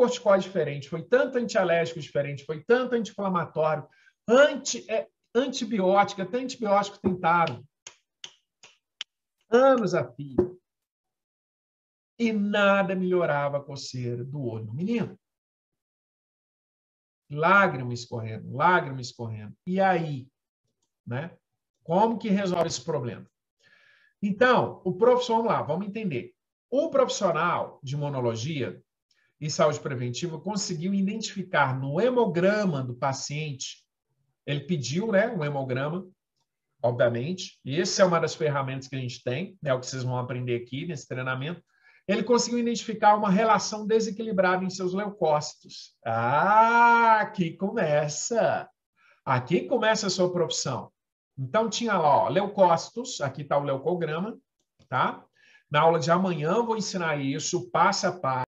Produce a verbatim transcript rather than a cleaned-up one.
corticoide diferente, foi tanto antialérgico diferente, foi tanto anti-inflamatório, anti, é, antibiótico, até antibiótico tentado. Anos a fio. E nada melhorava a coceira do olho do menino. Lágrima escorrendo, lágrima escorrendo. E aí, né? Como que resolve esse problema? Então, o profissional, vamos lá, vamos entender. O profissional de imunologia e saúde preventiva conseguiu identificar no hemograma do paciente, ele pediu, né, um hemograma, obviamente, e essa é uma das ferramentas que a gente tem, é o que vocês vão aprender aqui nesse treinamento. Ele conseguiu identificar uma relação desequilibrada em seus leucócitos. Ah, aqui começa. Aqui começa a sua profissão. Então, tinha lá, ó, leucócitos, aqui está o leucograma, tá? Na aula de amanhã eu vou ensinar isso, passo a passo.